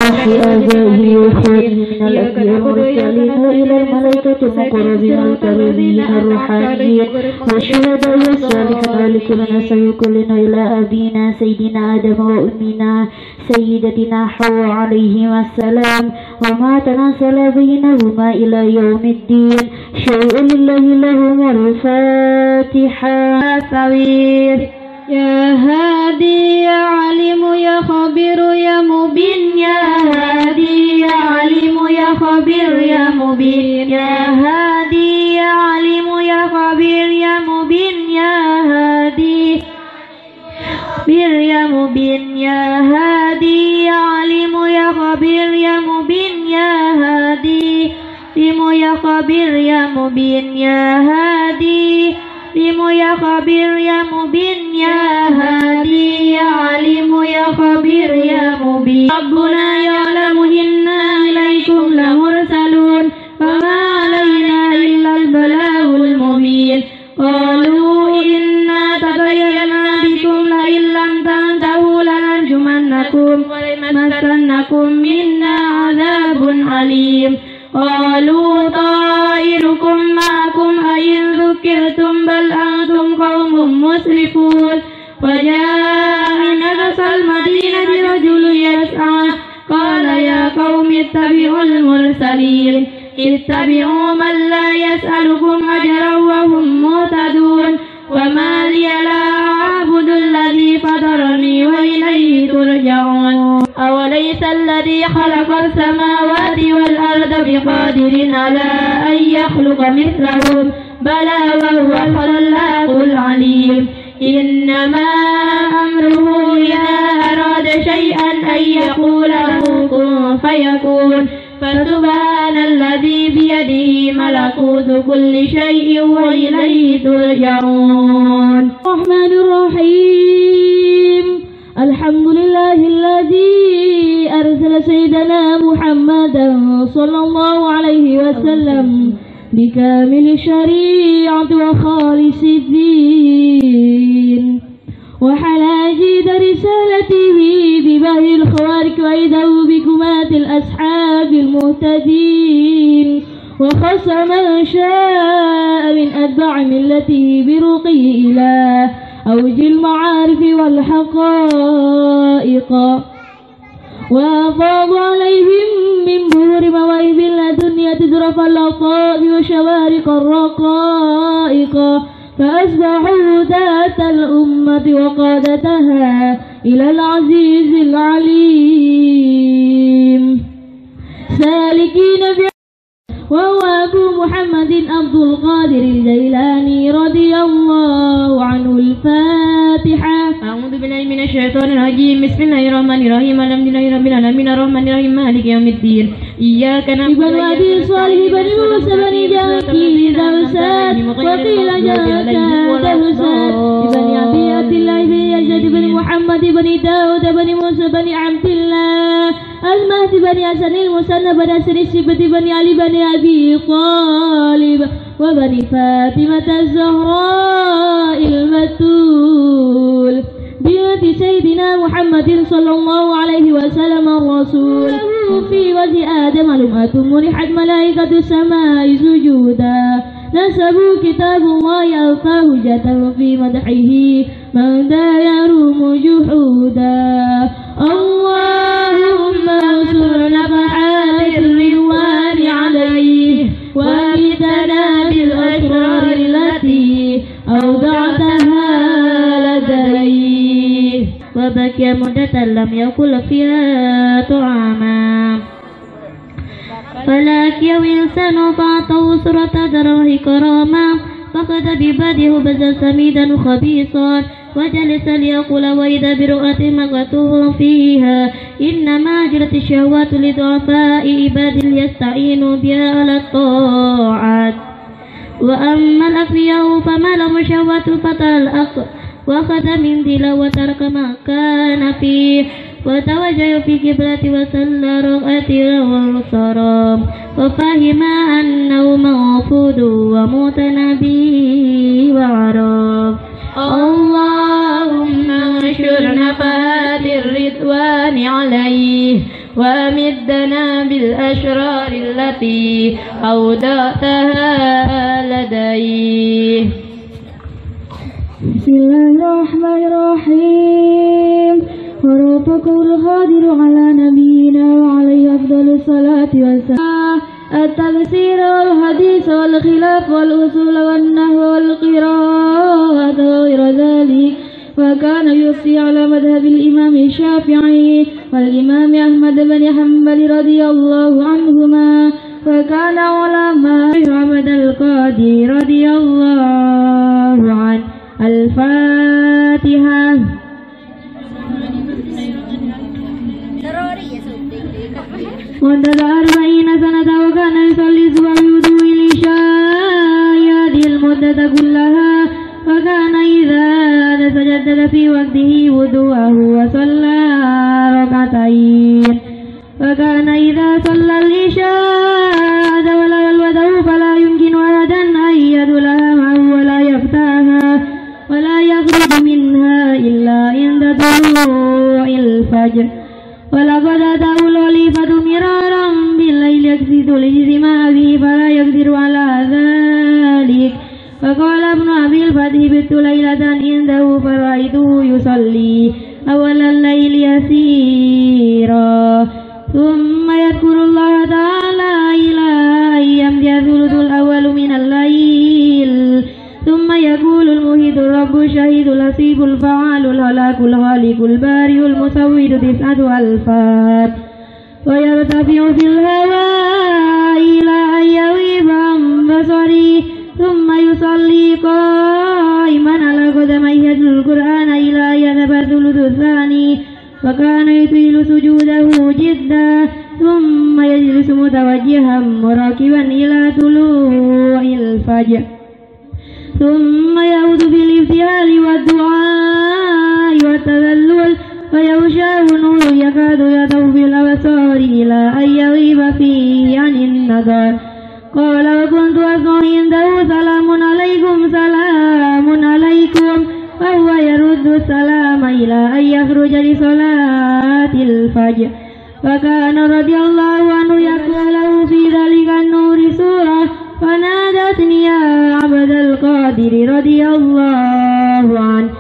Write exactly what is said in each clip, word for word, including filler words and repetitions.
وأرواح آبائه وإخوانه من الأنبياء والمرسلين وإلى الملائكة المقربين الكريمين الروحانيين والشهداء والصالحين ولكلنا سيكلنا إلى أبينا سيدنا آدم وأمنا سيدتنا حواء عليه السلام وما تناسل بينهما إلى يوم الدين. شيء لله لهم الفاتحة. سوير يا هادي يا عليم يا خبير يا مبين يا هادي يا عليم يا خبير يا مبين يا هادي يا عليم يا خبير يا مبين يا هادي خبير يا مبين يا هادي يا عليم يا خبير يا مبين يا هادي عليم يا خبير يا مبين يا هادي عليم يا خبير يا مبين يا هادي يا عليم يا خبير يا مبين. ربنا يعلم إنا إليكم لمرسلون فما علينا إلا البلاغ المبين. قالوا إنا تطيرنا بكم لئن لم تنتهوا لنرجمنكم وليمسنكم منا عذاب أليم. قالوا طائركم معكم أئن ذكرتم بل أنتم قوم مسرفون. وجاء من أقصى المدينة رجل يسعى قال يا قوم اتبعوا المرسلين اتبعوا من لا يسألكم أجرا وهم مهتدون. وما لي لا أعبد الذي فطرني وإليه ترجعون. أوليس الذي خلق السماوات والأرض بقادر على أن يخلق مثلهم بلى وهو الخلاق العليم. إنما أمره إذا أراد شيئا أن يقول له كن فيكون. فسبحان الذي بيده ملكوت كل شيء وإليه ترجعون. الرحمن الرحيم. الحمد لله الذي أرسل سيدنا محمدا صلى الله عليه وسلم بكامل الشريعة وخالص الدين وحلاجيد رسالته ببهر الخوارق وإذا بكمات الأصحاب المهتدين. وخص من شاء من أتباع ملته برقي إلى أوج المعارف والحقائق. وأفاض عليهم من بهور مواهب الدنيا تدرف اللطائف وشوارق الرقائق. فأصبحوا ذات الأمة وقادتها إلى العزيز العليم سالكين في. وهو أبو محمد عبد القادر الجيلاني رضي الله عنه. الفاتحة. أعوذ بالله من الشيطان الرجيم. بسم الله الرحمن الرحيم. الحمد لله رب العالمين الرحمن الرحيم مالك يوم الدين. إياك نعبد وإياك نستعين بني موسى بني جاكي دوسات وقيل جاكا دوسات بني أبي عبد الله بن يزيد بن محمد بن داود بن موسى بن عبد الله المهدي بن حسن المثنى بن حسن السبت بن علي بن أبي طالب وبني فاطمة الزهراء البتول بنت سيدنا محمد صلى الله عليه وسلم الرسول. في وجه آدم لمأة منحت ملائكة السماء سجودا. نسبوا كتاب الله ألقاه هجة في مدحه من ذا يروم جحودا. اللهم انصر نفحات الرضوان عليه وأمتنا بالأسرار التي أودعتها لديه. وبكي مدة لم يأكل فيها طعاما فلاكي وإنسان فأعطوا سرة دره كراما. فقد بباده بزا سميدا خبيصا وجلس ليقول وإذا برؤة مقته فيها. إنما جرت الشهوات لضعفاء عباد يستعينوا بها على الطاعات. وأما الأغنياء فما لهم شهوات فتى الأخ وأخذ من دلا وترك ما كان فيه وتوجه في قبلة وصلى ركعتين والصرام وفهم أنه موفود ومتنبي وعرف. اللهم انشر نفحات الرضوان عليه وأمدنا بالأشرار التي أودعتها لديه. بسم الله الرحمن الرحيم. وربكم القادر على نبينا وعليه أفضل الصلاة والسلام. التفسير والحديث والخلاف والأصول والنحو والقراءة وغير ذلك، وكان يفتي على مذهب الإمام الشافعي والإمام أحمد بن حنبل رضي الله عنهما، وكان علماء محمد القاضي رضي الله عنه. الفاتحة. منذ أربعين سنة وكان يصلي سوى الوضوء للعشاء هذه المدة كلها، وكان إذا سجد في وقته وضوءه وصلى ركعتين، وكان إذا صلى العشاء ولا الوضوء فلا يمكن أحدا أن يدخلها معه ولا يفتحها ولا يخرج منها إلا عند طلوع الفجر. ولقد أتاه الخليفة مرارا بالليل يقصد الاجتماع به فلا يقدر على ذلك، فقال ابن أبي الفتح بت ليلة عنده فرأيته يصلي أول الليل يسيرا ثم يذكر الله تعالى إلى أن يمضي الثلث الأول من الليل، ثم يقول المهيد الرب الشهيد الحسيب الفعال الهلاك الخالق البارئ المصور تسعة ألفات، ويرتفع في الهواء إلى أن يغيب عن بصره، ثم يصلي قائما على قدميه القرآن إلى أن يذهب الثلث الثاني، وكان يطيل سجوده جدا، ثم يجلس متوجها مراكبا إلى طلوع الفجر، ثم يعود بالابتهال والدعاء والتذلل، فيغشاه نور يكاد يضوء بالأبصار إلى أن يغيب فيه عن النظر. قال وكنت أسمع عنده سلام عليكم سلام عليكم، وهو يرد السلام إلى أن يخرج لصلاة الفجر. وكان رضي الله عنه يقول له في ذلك النور سورة فنادتني يا عبد القادر رضي الله عنه.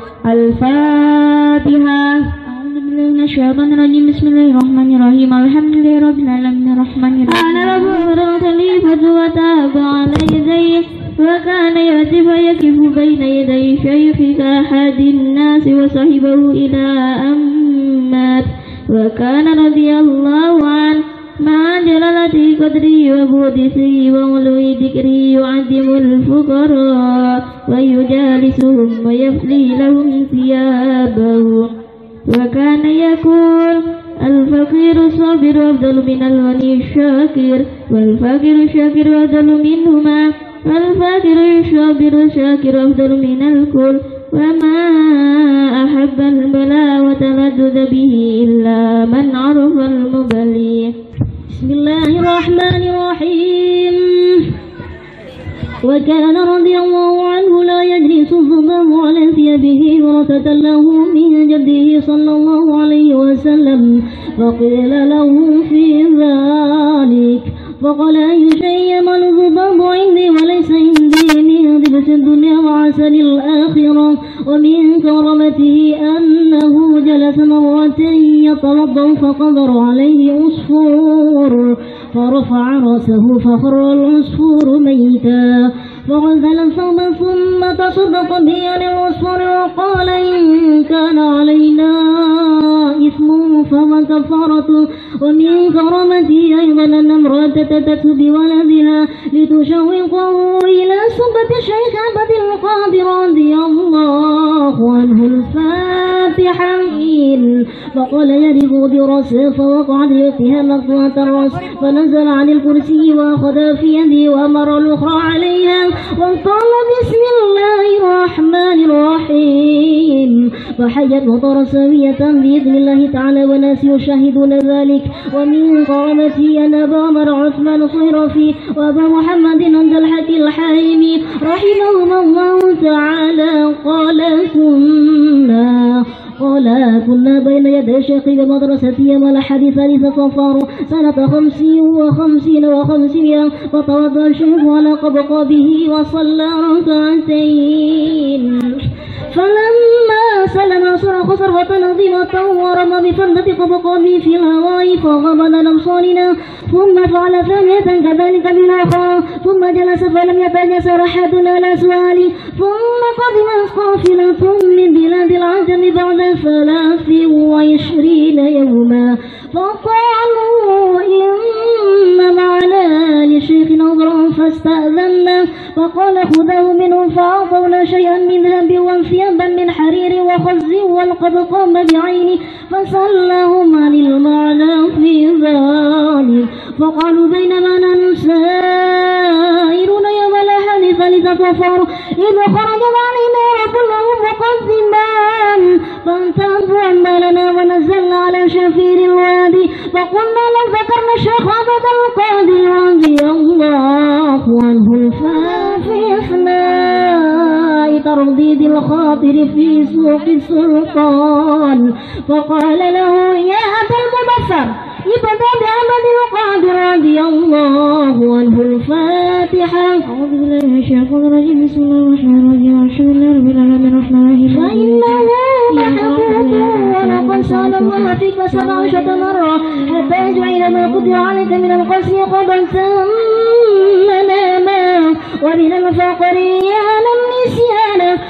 الفاتحة. أعوذ بالله من الشيطان الرجيم. بسم الله الرحمن الرحيم. الحمد لله رب العالمين الرحمن الرحيم. أنا رب الخليفة وتاب على يديه، وكان يأتي فيقف بين يدي شيخ كأحد الناس وصحبه إلى أن مات، وكان رضي الله عنه مع جلالة قدره وبودسه وعلو ذكره يعدم الفقراء ويجالسهم ويفلي لهم ثيابه، وكان يقول الفقير الصابر أفضل من الغني الشاكر، والفقير الشاكر أفضل منهما، والفقير الصابر الشاكر أفضل من الكل، وما أحب البلاء وتلذذ به إلا من عرف المبلي. بسم الله الرحمن الرحيم. وكان رضي الله عنه لا يجلس الضباب على ثيابه ورثة له من جده صلى الله عليه وسلم، فقيل له في ذلك فقال أي شيء يمل الضباب عندي وليس عندي من ضبس الدنيا وعسل الآخرة، ومن كرامته أنه جلس مرة يتوضأ فقدر عليه عصفور فرفع رأسه فخر العصفور ميتا، فغسل ثوبا ثم تصدق به عن العصفور وقال إن كان علينا إثم فما كفارته. ومن كرامته أيضا أن امرأة تتت بولدها لتشوقه إلى صبة الشيخ عبد القادر رضي الله عنه. الفاتحة. فقال يرغ برأسه فوقعت يأتيها مقطوعة الرأس، فنزل عن الكرسي وأخذ في يده وأمر الأخرى عليها وقال بسم الله الرحمن الرحيم، فحيت مطر سوية بإذن الله تعالى والناس يشاهدون ذلك. ومن كرامته أن أبا عمر عثمان الصيرفي وأبا محمد عند الحق الحايمي رحمهما الله تعالى قال ثم قال كنا بين يدي شيخ بمدرستي والحديث ثالث صفار سنة خمسين وخمسين وخمسين فتوضأ الشيخ على قبقبه وصلى ركعتين فلما سلم صرخ صرخة نظيمة ورمى بفردة قبقبه في الهواء فغمض الأبصارنا ثم فعل ثانية كذلك بالأخرى ثم جلس فلم يتجسر أحد على سؤالي ثم قدمت قافلة من بلاد العجم بعد ثلاث وعشرين يوما فقالوا إن معنا لشيخ نظرا فاستأذنا فقال خذه منهم فأعطونا شيئا من ذهب وثيابا من حرير وخز والقد قام بعيني فسلهم عن المعنى في ذلك فقالوا بينما نحن سائرون يوم الأحد ثالث صفار إذ خرج علينا رسوله مقدما فانتهوا عما لنا ونزلنا على شفير الوادي فقلنا لو ذكرنا الشيخ عبد القادر رضي الله عنه الفافي أثناء ترديد الخاطر في سوق السلطان فقال له يا أبا المبصر ابدأ بعمل القادر رضي الله عنه الفاتحة. أعوذ بالله من الشيطان الرجيم بسم الله الرحمن الرحيم الحمد لله رب العالمين الرحمن الرحيم فإنه محبوب ولقد سأل الله فيك سبع عشرة مرة حتى يجعل ما قدر عليك من القسم قد تمنا ما ومن الفقر على النسيان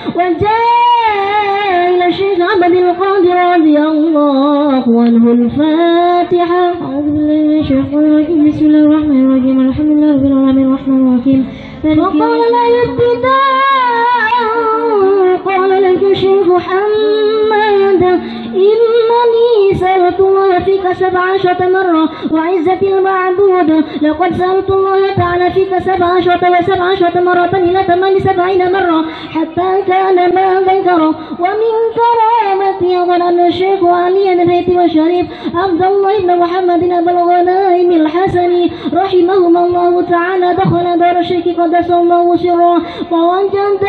وجاء إلى الشيخ عبد القادر رضي الله عنه الفاتحة. أعوذ بالله من الشيطان الرجيم بسم الله الرحمن الرحيم الحمد لله رب العالمين الرحمن الرحيم وقال لا يبتداء قال لك الشيخ محمد إنني سألت الله فيك سبع عشرة مرة وعزة المعبود لقد سألت الله تعالى فيك سبع عشرة وسبع عشرة مرة إلى ثمان سبعين مرة حتى كان ما ذكر ومن كرامتي أظن أن الشيخ علي البيت والشريف عبد الله بن محمد أبا الغنائم الحسني رحمهما الله تعالى دخل دار الشيخ قدس الله سره فوجد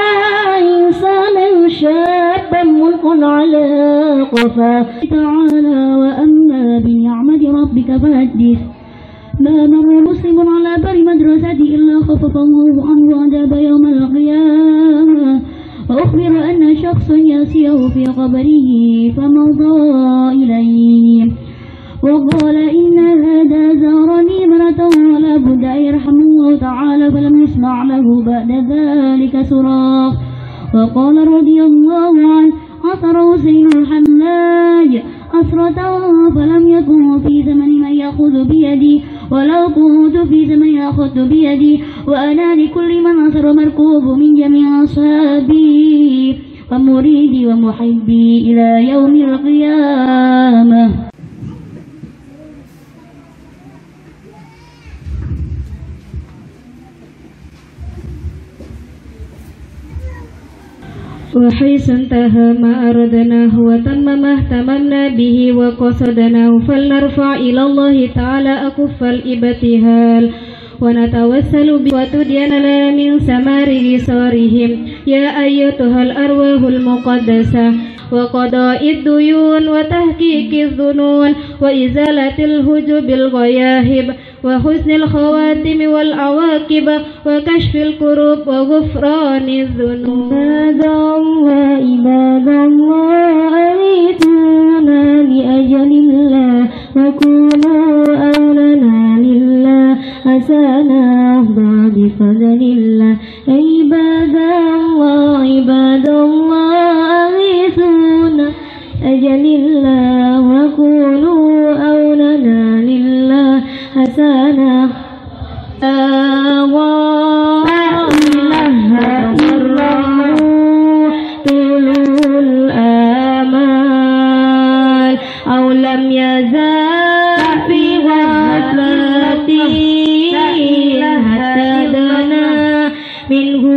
إنسانا شابا ملقا على قفاه تعالى وأما بنعمة ربك فحدث ما مر مسلم على بر مدرسته إلا خفف الله عنه عذاب يوم القيامة وأخبر أن شخصا يسير في قبره فمضى إليه وقال إن هذا زارني مرة ولا بد أن يرحم الله تعالى فلم يسمع له بعد ذلك صراخ وقال رضي الله عنه عثر حسين الحلاج عثرة فلم يكن في زمن من يأخذ بيدي ولو كنت في زمن يأخذ بيدي وأنا لكل من عثر مركوب من جميع أصحابي ومريدي ومحبي إلى يوم القيامة. وحيث انتهى ما أردناه وتم ما اهتممنا به وقصدناه فلنرفع إلى الله تعالى أكف الابتهال ونتوسل به وتدين لنا من ثمار رصارهم يا أيتها الأرواح المقدسة وقضاء الديون وتحقيق الظنون وإزالة الهجب الغياهب وحسن الخواتم والعواقب وكشف الكروب وغفران الذنوب. عباد الله عباد الله أريدونا لأجل الله وكونوا أولنا لله أسانا أفضى بفضل الله. عباد الله عباد الله أريدونا أجل الله وكونوا أولنا لله حسنا طول الآمال أو لم يزال في غفلته حتى دنا منه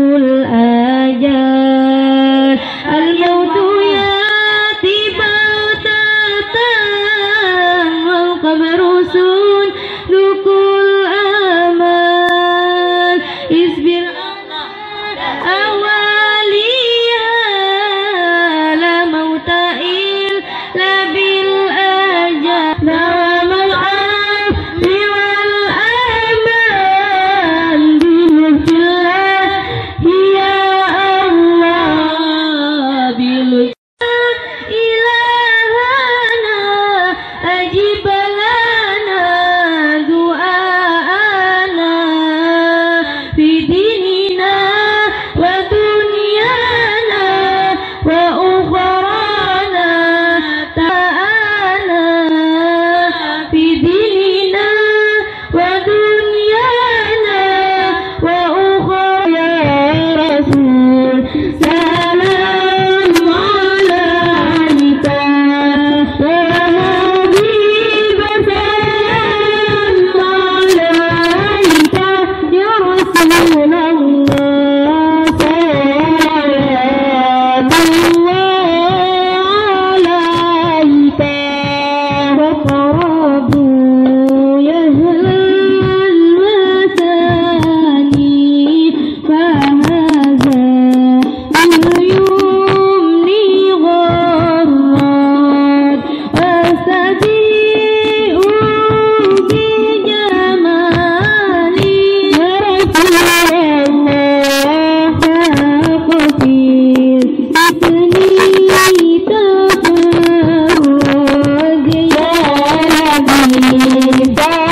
الإنسان